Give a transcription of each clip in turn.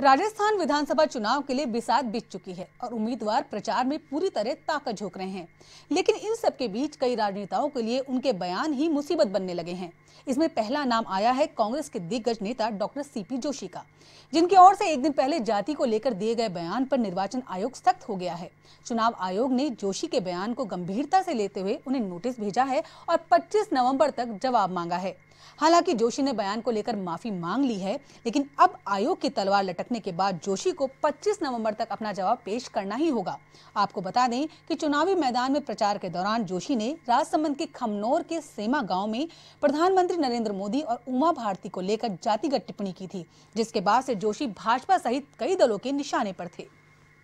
राजस्थान विधानसभा चुनाव के लिए बिसात बीत चुकी है और उम्मीदवार प्रचार में पूरी तरह ताकत झोंक रहे हैं। लेकिन इन सब के बीच कई राजनेताओं के लिए उनके बयान ही मुसीबत बनने लगे हैं। इसमें पहला नाम आया है कांग्रेस के दिग्गज नेता डॉक्टर सीपी जोशी का, जिनकी ओर से एक दिन पहले जाति को लेकर दिए गए बयान पर निर्वाचन आयोग सख्त हो गया है। चुनाव आयोग ने जोशी के बयान को गंभीरता से लेते हुए उन्हें नोटिस भेजा है और 25 नवंबर तक जवाब मांगा है। हालांकि जोशी ने बयान को लेकर माफी मांग ली है, लेकिन अब आयोग की तलवार लटकने के बाद जोशी को 25 नवंबर तक अपना जवाब पेश करना ही होगा। आपको बता दें कि चुनावी मैदान में प्रचार के दौरान जोशी ने राजसमंद के खमनौर के सेमा गांव में प्रधानमंत्री नरेंद्र मोदी और उमा भारती को लेकर जातिगत टिप्पणी की थी, जिसके बाद से जोशी भाजपा सहित कई दलों के निशाने पर थे।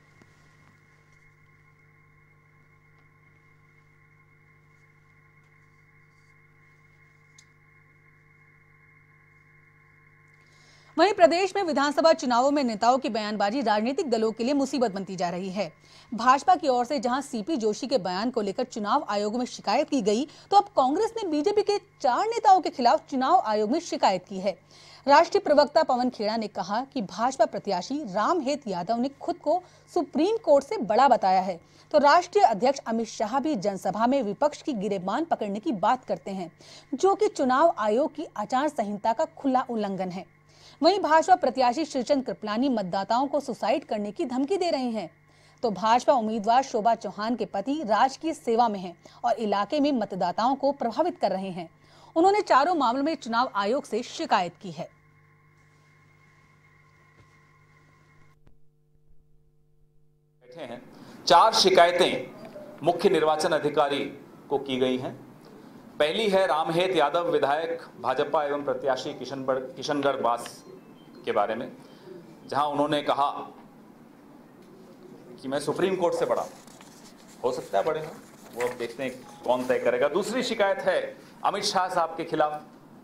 वहीं प्रदेश में विधानसभा चुनावों में नेताओं की बयानबाजी राजनीतिक दलों के लिए मुसीबत बनती जा रही है। भाजपा की ओर से जहां सीपी जोशी के बयान को लेकर चुनाव आयोग में शिकायत की गई, तो अब कांग्रेस ने बीजेपी के 4 नेताओं के खिलाफ चुनाव आयोग में शिकायत की है। राष्ट्रीय प्रवक्ता पवन खेड़ा ने कहा कि भाजपा प्रत्याशी रामहेत यादव ने खुद को सुप्रीम कोर्ट से बड़ा बताया है, तो राष्ट्रीय अध्यक्ष अमित शाह भी जनसभा में विपक्ष की गिरेबान पकड़ने की बात करते हैं, जो कि चुनाव आयोग की आचार संहिता का खुला उल्लंघन है। वहीं भाजपा प्रत्याशी श्रीचंद कृपलानी मतदाताओं को सुसाइड करने की धमकी दे रहे हैं, तो भाजपा उम्मीदवार शोभा चौहान के पति राजकीय सेवा में हैं और इलाके में मतदाताओं को प्रभावित कर रहे हैं। उन्होंने चारों मामलों में चुनाव आयोग से शिकायत की है। बैठे हैं 4 शिकायतें मुख्य निर्वाचन अधिकारी को की गई हैं। पहली है रामहेत यादव विधायक भाजपा एवं प्रत्याशी किशनगढ़ बास के बारे में, जहां उन्होंने कहा कि मैं सुप्रीम कोर्ट से बड़ा, हो सकता है बड़े हो, वो अब देखते हैं कौन तय करेगा। दूसरी शिकायत है अमित शाह साहब के खिलाफ,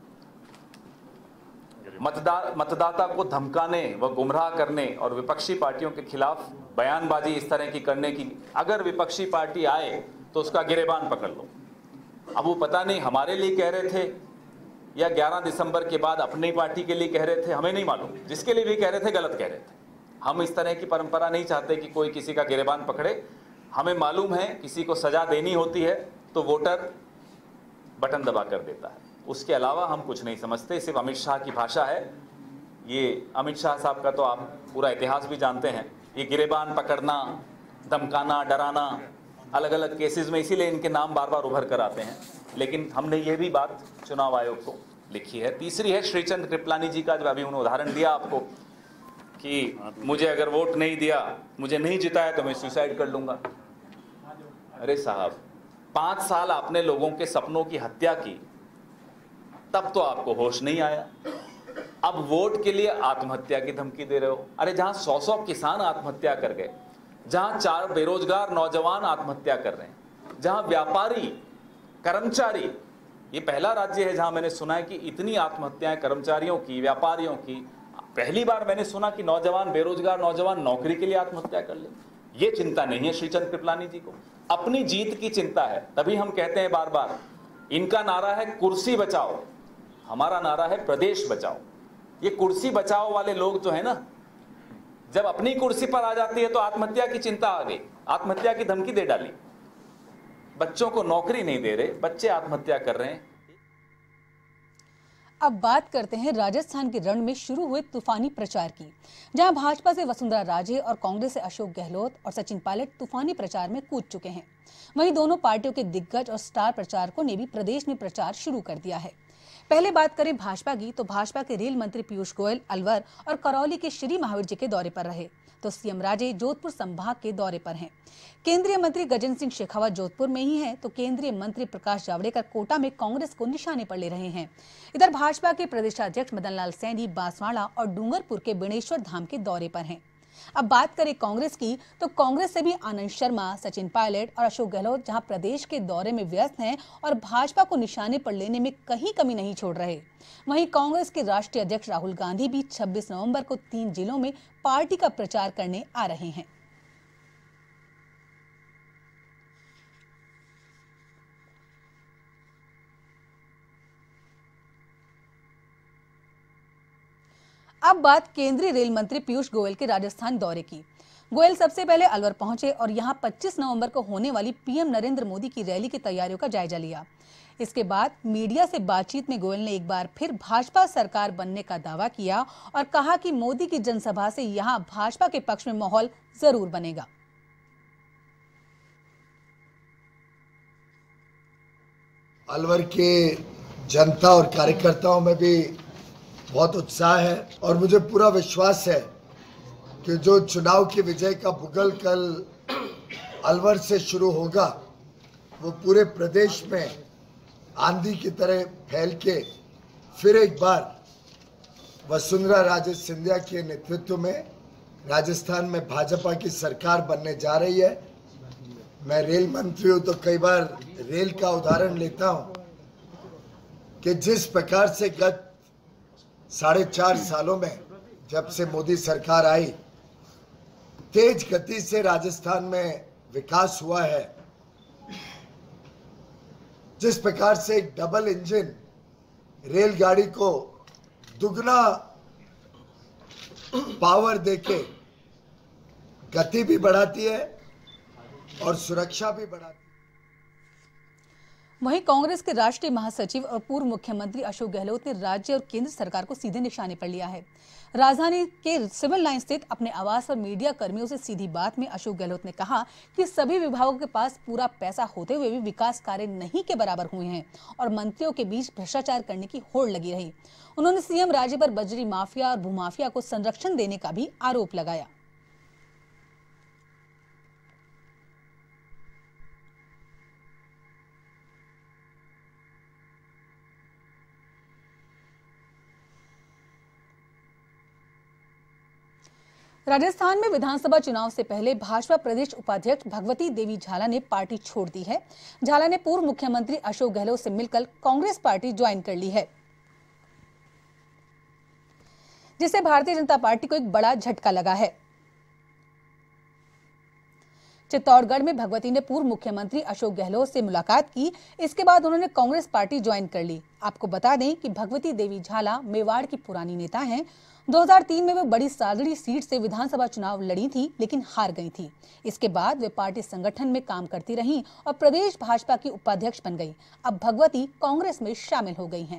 मतदाता को धमकाने व गुमराह करने और विपक्षी पार्टियों के खिलाफ बयानबाजी इस तरह की करने की, अगर विपक्षी पार्टी आए तो उसका गिरेबान पकड़ लो। अब वो पता नहीं हमारे लिए कह रहे थे या 11 दिसंबर के बाद अपनी पार्टी के लिए कह रहे थे, हमें नहीं मालूम। जिसके लिए भी कह रहे थे गलत कह रहे थे। हम इस तरह की परंपरा नहीं चाहते कि कोई किसी का गिरेबान पकड़े। हमें मालूम है किसी को सजा देनी होती है तो वोटर बटन दबा कर देता है, उसके अलावा हम कुछ नहीं समझते। सिर्फ अमित शाह की भाषा है ये। अमित शाह साहब का तो आप पूरा इतिहास भी जानते हैं। ये गिरेबान पकड़ना, धमकाना, डराना, अलग अलग केसेस में, इसीलिए इनके नाम बार बार उभर कर आते हैं। लेकिन हमने ये भी बात चुनाव आयोग को लिखी है। तीसरी है श्रीचंद कृपलानी जी का, जो अभी उन्होंने उदाहरण दिया आपको कि मुझे अगर वोट नहीं दिया, मुझे नहीं जिताया तो मैं सुसाइड कर लूंगा। अरे साहब, 5 साल आपने लोगों के सपनों की हत्या की, तब तो आपको होश नहीं आया। अब वोट के लिए आत्महत्या की धमकी दे रहे हो। अरे जहां 100 किसान आत्महत्या कर गए, जहां 4 बेरोजगार नौजवान आत्महत्या कर रहे हैं, जहां व्यापारी, कर्मचारी, ये पहला राज्य है जहां मैंने सुना है कि इतनी आत्महत्याएं कर्मचारियों की, व्यापारियों की। पहली बार मैंने सुना कि नौजवान, बेरोजगार नौजवान नौकरी के लिए आत्महत्या कर ले। ये चिंता नहीं है श्रीचंद कृपलानी जी को, अपनी जीत की चिंता है। तभी हम कहते हैं बार बार, इनका नारा है कुर्सी बचाओ, हमारा नारा है प्रदेश बचाओ। ये कुर्सी बचाओ वाले लोग जो है ना, जब अपनी कुर्सी पर आ जाती है तो आत्महत्या की चिंता आ गई, आत्महत्या की धमकी दे डाली। बच्चों को नौकरी नहीं दे रहे, बच्चे आत्महत्या कर रहे हैं। अब बात करते हैं राजस्थान के रण में शुरू हुए तूफानी प्रचार की, जहां भाजपा से वसुंधरा राजे और कांग्रेस से अशोक गहलोत और सचिन पायलट तूफानी प्रचार में कूद चुके हैं। वहीं दोनों पार्टियों के दिग्गज और स्टार प्रचारकों ने भी प्रदेश में प्रचार शुरू कर दिया है। पहले बात करें भाजपा की, तो भाजपा के रेल मंत्री पीयूष गोयल अलवर और करौली के श्री महावीर जी के दौरे पर रहे, तो सीएम राजे जोधपुर संभाग के दौरे पर हैं। केंद्रीय मंत्री गजेंद्र सिंह शेखावत जोधपुर में ही हैं, तो केंद्रीय मंत्री प्रकाश जावड़ेकर कोटा में कांग्रेस को निशाने पर ले रहे हैं। इधर भाजपा के प्रदेशाध्यक्ष मदन लाल सैनी बांसवाड़ा और डूंगरपुर के बेणेश्वर धाम के दौरे पर हैं। अब बात करें कांग्रेस की, तो कांग्रेस से भी आनंद शर्मा, सचिन पायलट और अशोक गहलोत जहां प्रदेश के दौरे में व्यस्त हैं और भाजपा को निशाने पर लेने में कहीं कमी नहीं छोड़ रहे। वहीं कांग्रेस के राष्ट्रीय अध्यक्ष राहुल गांधी भी 26 नवंबर को 3 जिलों में पार्टी का प्रचार करने आ रहे हैं। अब बात केंद्रीय रेल मंत्री पीयूष गोयल के राजस्थान दौरे की। गोयल सबसे पहले अलवर पहुंचे और यहां 25 नवंबर को होने वाली पीएम नरेंद्र मोदी की रैली की तैयारियों का जायजा लिया। इसके बाद मीडिया से बातचीत में गोयल ने एक बार फिर भाजपा सरकार बनने का दावा किया और कहा कि मोदी की जनसभा से यहां भाजपा के पक्ष में माहौल जरूर बनेगा। अलवर के जनता और कार्यकर्ताओं में भी बहुत उत्साह है और मुझे पूरा विश्वास है कि जो चुनाव की विजय का बुगल कल अलवर से शुरू होगा वो पूरे प्रदेश में आंधी की तरह फैल के फिर एक बार वसुंधरा राजे सिंधिया के नेतृत्व में राजस्थान में भाजपा की सरकार बनने जा रही है। मैं रेल मंत्री हूँ तो कई बार रेल का उदाहरण लेता हूँ कि जिस प्रकार से गत 4.5 सालों में जब से मोदी सरकार आई तेज गति से राजस्थान में विकास हुआ है, जिस प्रकार से एक डबल इंजन रेलगाड़ी को दुगना पावर देके गति भी बढ़ाती है और सुरक्षा भी बढ़ाती है। वहीं कांग्रेस के राष्ट्रीय महासचिव और पूर्व मुख्यमंत्री अशोक गहलोत ने राज्य और केंद्र सरकार को सीधे निशाने पर लिया है। राजधानी के सिविल लाइन स्थित अपने आवास पर मीडिया कर्मियों से सीधी बात में अशोक गहलोत ने कहा कि सभी विभागों के पास पूरा पैसा होते हुए भी विकास कार्य नहीं के बराबर हुए हैं और मंत्रियों के बीच भ्रष्टाचार करने की होड़ लगी रही। उन्होंने सीएम राज्य पर बजरी माफिया और भूमाफिया को संरक्षण देने का भी आरोप लगाया। राजस्थान में विधानसभा चुनाव से पहले भाजपा प्रदेश उपाध्यक्ष भगवती देवी झाला ने पार्टी छोड़ दी है। झाला ने पूर्व मुख्यमंत्री अशोक गहलोत से मिलकर कांग्रेस पार्टी ज्वाइन कर ली है, जिससे भारतीय जनता पार्टी को एक बड़ा झटका लगा है। चित्तौड़गढ़ में भगवती ने पूर्व मुख्यमंत्री अशोक गहलोत से मुलाकात की। इसके बाद उन्होंने कांग्रेस पार्टी ज्वाइन कर ली। आपको बता दें कि भगवती देवी झाला मेवाड़ की पुरानी नेता हैं। 2003 में वे बड़ी सादड़ी सीट से विधानसभा चुनाव लड़ी थी, लेकिन हार गई थी। इसके बाद वे पार्टी संगठन में काम करती रहीं और प्रदेश भाजपा की उपाध्यक्ष बन गई। अब भगवती कांग्रेस में शामिल हो गई हैं।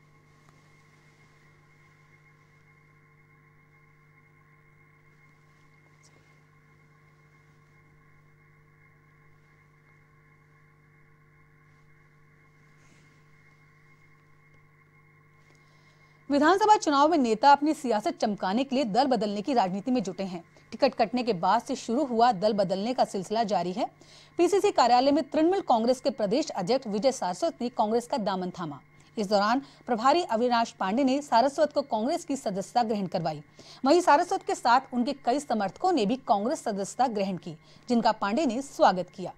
विधानसभा चुनाव में नेता अपनी सियासत चमकाने के लिए दल बदलने की राजनीति में जुटे हैं। टिकट कटने के बाद से शुरू हुआ दल बदलने का सिलसिला जारी है। पीसीसी कार्यालय में तृणमूल कांग्रेस के प्रदेश अध्यक्ष विजय सारस्वत ने कांग्रेस का दामन थामा। इस दौरान प्रभारी अविनाश पांडे ने सारस्वत को कांग्रेस की सदस्यता ग्रहण करवाई। वहीं सारस्वत के साथ उनके कई समर्थकों ने भी कांग्रेस सदस्यता ग्रहण की, जिनका पांडे ने स्वागत किया।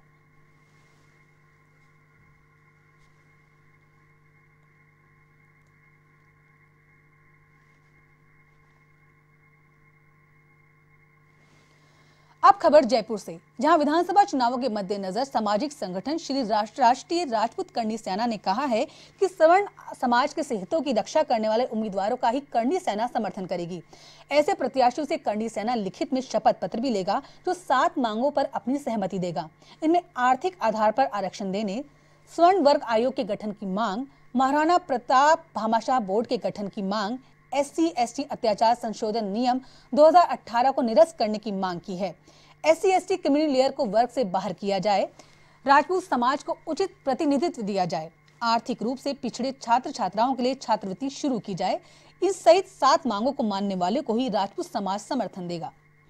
अब खबर जयपुर से, जहां विधानसभा चुनावों के मद्देनजर सामाजिक संगठन श्री राष्ट्रीय राजपूत करणी सेना ने कहा है कि सवर्ण समाज के हितों की रक्षा करने वाले उम्मीदवारों का ही करणी सेना समर्थन करेगी। ऐसे प्रत्याशियों से करणी सेना लिखित में शपथ पत्र भी लेगा, जो 7 मांगों पर अपनी सहमति देगा। इनमें आर्थिक आधार पर आरक्षण देने, स्वर्ण वर्ग आयोग के गठन की मांग, महाराणा प्रताप भामाशाह बोर्ड के गठन की मांग, SC/ST अत्याचार संशोधन नियम 2018 को निरस्त करने की मांग की है। SC/ST क्रिमिनल लेयर को वर्ग से बाहर किया जाए, राजपूत समाज को उचित प्रतिनिधित्व दिया जाए, आर्थिक रूप से पिछड़े छात्र छात्राओं के लिए छात्रवृत्ति शुरू की जाए। इस सहित 7 मांगों को मानने वाले को ही राजपूत समाज समर्थन देगा।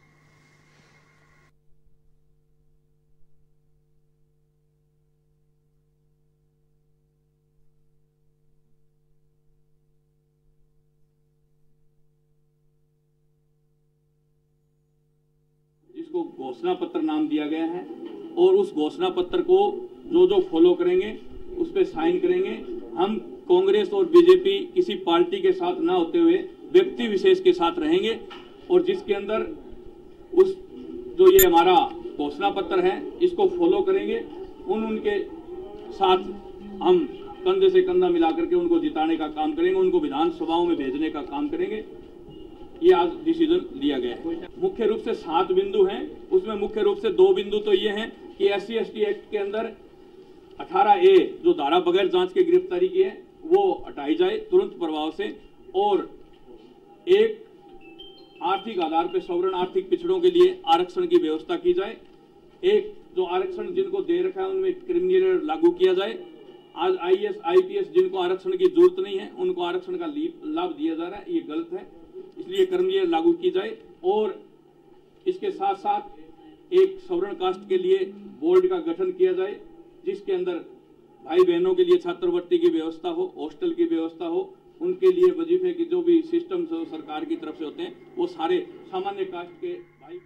को घोषणा पत्र नाम दिया गया है और उस घोषणा पत्र को जो फॉलो करेंगे उस पे साइन करेंगे। हम कांग्रेस और बीजेपी किसी पार्टी के साथ ना होते हुए व्यक्ति विशेष के साथ रहेंगे और जिसके अंदर उस जो ये हमारा घोषणा पत्र है इसको फॉलो करेंगे। उनके साथ हम कंधे से कंधा मिलाकर के उनको जिताने का काम करेंगे, उनको विधानसभाओं में भेजने का काम करेंगे। ये आज डिसीजन लिया गया है। मुख्य रूप से 7 बिंदु हैं, उसमें मुख्य रूप से 2 बिंदु तो ये हैं कि SC/ST एक्ट के अंदर 18A जो धारा बगैर जांच के गिरफ्तारी की है वो हटाई जाए तुरंत प्रभाव से, और एक आर्थिक आधार पर सवर्ण आर्थिक पिछड़ों के लिए आरक्षण की व्यवस्था की जाए। एक जो आरक्षण जिनको दे रखा है उनमें क्रिमिनल लागू किया जाए। आज IAS IPS जिनको आरक्षण की जरूरत नहीं है उनको आरक्षण का लाभ दिया जा रहा है, ये गलत है, इसलिए कर्मवीर लागू की जाए। और इसके साथ साथ एक सवर्ण कास्ट के लिए बोर्ड का गठन किया जाए जिसके अंदर भाई बहनों के लिए छात्रवृत्ति की व्यवस्था हो, हॉस्टल की व्यवस्था हो, उनके लिए वजीफे की जो भी सिस्टम सरकार की तरफ से होते हैं वो सारे सामान्य कास्ट के भाई।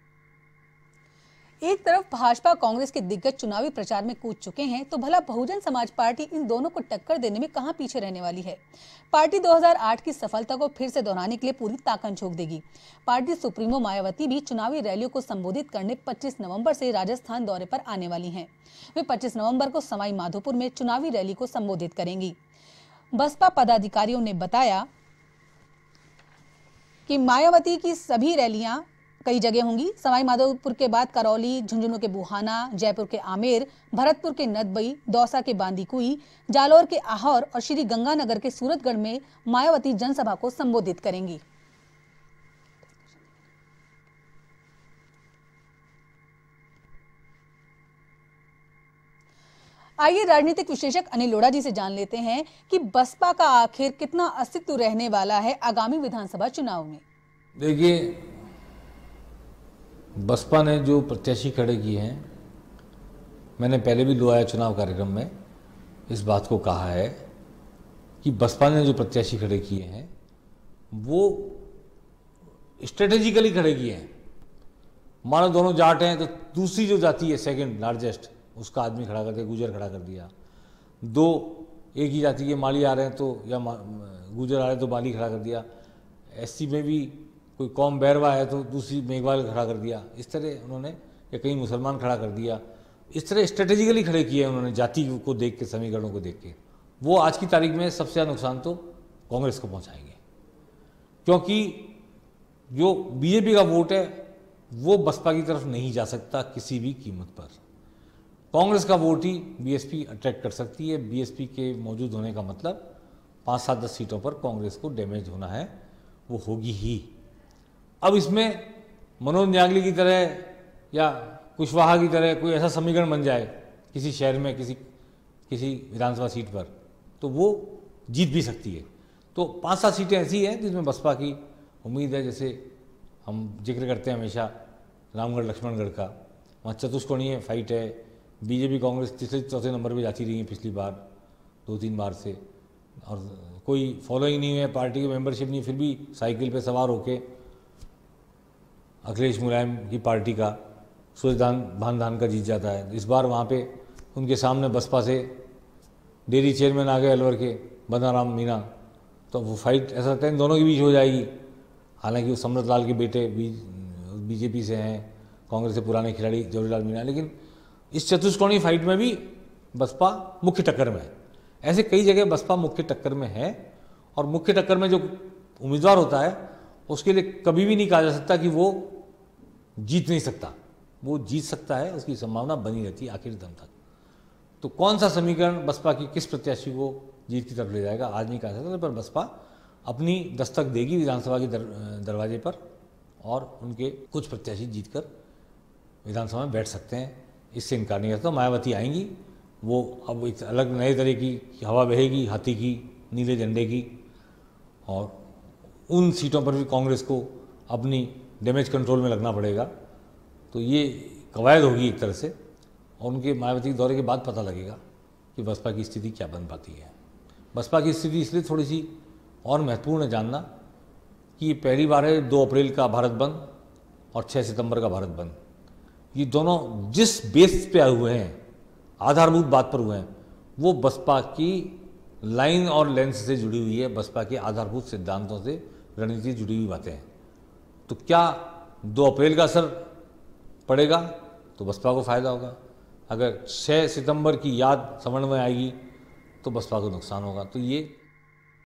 एक तरफ भाजपा कांग्रेस के दिग्गज चुनावी प्रचार में कूद चुके हैं तो भला बहुजन समाज पार्टी इन दोनों को टक्कर देने में कहां पीछे रहने वाली है। पार्टी 2008 की सफलता को फिर से दोहराने के लिए पूरी ताकत झोंक देगी। पार्टी सुप्रीमो मायावती भी चुनावी रैलियों को संबोधित करने 25 नवंबर से राजस्थान दौरे पर आने वाली हैं। वे 25 नवंबर को सवाई माधोपुर में चुनावी रैली को संबोधित करेंगी। बसपा पदाधिकारियों ने बताया कि मायावती की सभी रैलियां कई जगह होंगी। सवाई माधोपुर के बाद करौली, झुंझुनू के बुहाना, जयपुर के आमेर, भरतपुर के नदबई, दौसा के बांदीकुई, जालौर के आहोर और श्री गंगानगर के सूरतगढ़ में मायावती जनसभा को संबोधित करेंगी। आइए राजनीतिक विश्लेषक अनिल लोढ़ा जी से जान लेते हैं कि बसपा का आखिर कितना अस्तित्व रहने वाला है आगामी विधानसभा चुनाव में। देखिए, बसपा ने जो प्रत्याशी खड़े किए हैं, मैंने पहले भी लोहाया चुनाव कार्यक्रम में इस बात को कहा है कि बसपा ने जो प्रत्याशी खड़े किए हैं वो स्ट्रेटेजिकली खड़े किए हैं। मानो दोनों जाट हैं तो दूसरी जो जाति है सेकंड लार्जेस्ट उसका आदमी खड़ा करके गुजर खड़ा कर दिया। दो एक ही जाति के माली आ रहे हैं तो या गुजर आ रहे हैं तो माली खड़ा कर दिया। SC में भी कोई कौम बैरवा है तो दूसरी मेघवाल खड़ा कर दिया। इस तरह उन्होंने, या कहीं मुसलमान खड़ा कर दिया। इस तरह स्ट्रेटेजिकली खड़े किए हैं उन्होंने, जाति को देख के, समीकरणों को देख के। वो आज की तारीख में सबसे ज़्यादा नुकसान तो कांग्रेस को पहुंचाएंगे, क्योंकि जो बीजेपी का वोट है वो बसपा की तरफ नहीं जा सकता किसी भी कीमत पर। कांग्रेस का वोट ही बीएसपी अट्रैक्ट कर सकती है। बीएसपी के मौजूद होने का मतलब 5, 7, 10 सीटों पर कांग्रेस को डैमेज होना है, वो होगी ही। अब इसमें मनोज न्यागली की तरह या कुशवाहा की तरह कोई ऐसा समीकरण बन जाए किसी शहर में, किसी विधानसभा सीट पर, तो वो जीत भी सकती है। तो 5-7 सीटें ऐसी हैं जिसमें बसपा की उम्मीद है। जैसे हम जिक्र करते हैं हमेशा रामगढ़ लक्ष्मणगढ़ का, वहाँ चतुष्कोणीय फाइट है। बीजेपी कांग्रेस तीसरे चौथे नंबर पे जाती रही है पिछली बार 2-3 बार से, और कोई फॉलोइंग नहीं है, पार्टी की मेंबरशिप नहीं, फिर भी साइकिल पे सवार होके अखिलेश मुलायम की पार्टी का सूर्यदान भानदान का जीत जाता है। इस बार वहाँ पे उनके सामने बसपा से डेयरी चेयरमैन आ गए अलवर के बदाराम मीना, तो वो फाइट ऐसा लगता है इन दोनों के बीच हो जाएगी। हालांकि वो समृत लाल के बेटे बीजेपी से हैं, कांग्रेस से पुराने खिलाड़ी जवाहरलाल मीना, लेकिन इस चतुष्कोणीय फाइट में भी बसपा मुख्य टक्कर में है। ऐसे कई जगह बसपा मुख्य टक्कर में है, और मुख्य टक्कर में जो उम्मीदवार होता है उसके लिए कभी भी नहीं कहा जा सकता कि वो जीत नहीं सकता। वो जीत सकता है, उसकी संभावना बनी रहती है आखिर दम तक। तो कौन सा समीकरण बसपा की किस प्रत्याशी को जीत की तरफ ले जाएगा आज नहीं कहा सकता, पर बसपा अपनी दस्तक देगी विधानसभा के दरवाजे पर, और उनके कुछ प्रत्याशी जीतकर विधानसभा में बैठ सकते हैं, इससे इनकार नहीं करता। मायावती आएंगी, वो अब एक अलग नए तरह की हवा बहेगी, हाथी की, नीले झंडे की, और उन सीटों पर भी कांग्रेस को अपनी डैमेज कंट्रोल में लगना पड़ेगा। तो ये कवायद होगी एक तरह से, और उनके मायावती के दौरे के बाद पता लगेगा कि बसपा की स्थिति क्या बन पाती है। बसपा की स्थिति इसलिए थोड़ी सी और महत्वपूर्ण है जानना कि ये पहली बार है 2 अप्रैल का भारत बंद और 6 सितंबर का भारत बंद। ये दोनों जिस बेस पे आए हुए हैं, आधारभूत बात पर हुए हैं, वो बसपा की लाइन और लेंस से जुड़ी हुई है, बसपा के आधारभूत सिद्धांतों से, रणनीति जुड़ी हुई बातें हैं। तो क्या 2 अप्रैल का असर पड़ेगा तो बसपा को फायदा होगा, अगर 6 सितंबर की याद समझ में आएगी तो बसपा को नुकसान होगा। तो ये